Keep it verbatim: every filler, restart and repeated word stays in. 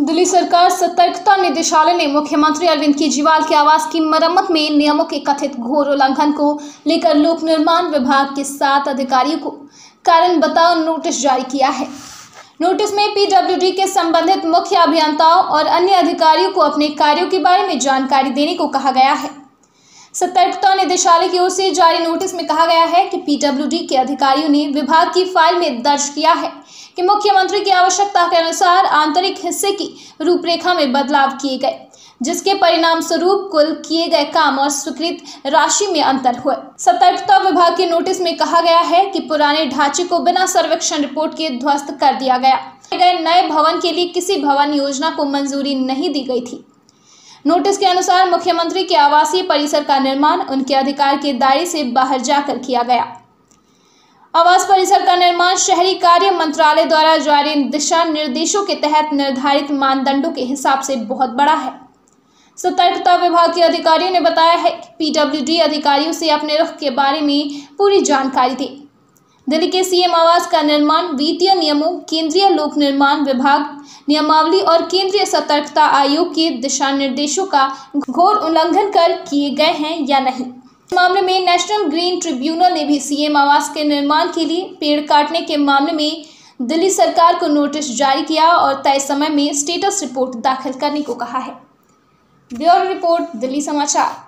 दिल्ली सरकार सतर्कता निदेशालय ने मुख्यमंत्री अरविंद केजरीवाल के आवास की मरम्मत में नियमों के कथित घोर उल्लंघन को लेकर लोक निर्माण विभाग के सात अधिकारियों को कारण बताओ नोटिस जारी किया है। नोटिस में पीडब्ल्यूडी के संबंधित मुख्य अभियंताओं और अन्य अधिकारियों को अपने कार्यों के बारे में जानकारी देने को कहा गया है। सतर्कता निदेशालय की ओर से जारी नोटिस में कहा गया है कि पीडब्ल्यूडी के अधिकारियों ने विभाग की फाइल में दर्ज किया है कि मुख्यमंत्री की आवश्यकता के अनुसार आंतरिक हिस्से की रूपरेखा में बदलाव किए गए, जिसके परिणाम स्वरूप कुल किए गए काम और स्वीकृत राशि में अंतर हुए। सतर्कता विभाग के नोटिस में कहा गया है कि पुराने ढांचे को बिना सर्वेक्षण रिपोर्ट के ध्वस्त कर दिया गया। गए नए भवन के लिए किसी भवन योजना को मंजूरी नहीं दी गई थी। नोटिस के अनुसार मुख्यमंत्री के आवासीय परिसर का निर्माण उनके अधिकार के दायरे से बाहर जाकर किया गया। आवास परिसर का निर्माण शहरी कार्य मंत्रालय द्वारा जारी दिशा निर्देशों के तहत निर्धारित मानदंडों के हिसाब से बहुत बड़ा है। सतर्कता विभाग के अधिकारियों ने बताया है कि पीडब्ल्यूडी अधिकारियों से अपने रुख के बारे में पूरी जानकारी दी। दिल्ली के सीएम आवास का निर्माण वित्तीय नियमों, केंद्रीय लोक निर्माण विभाग नियमावली और केंद्रीय सतर्कता आयोग के दिशा निर्देशों का घोर उल्लंघन कर किए गए हैं या नहीं। इस मामले में नेशनल ग्रीन ट्रिब्यूनल ने भी सीएम आवास के निर्माण के लिए पेड़ काटने के मामले में दिल्ली सरकार को नोटिस जारी किया और तय समय में स्टेटस रिपोर्ट दाखिल करने को कहा है। ब्यूरो रिपोर्ट, दिल्ली समाचार।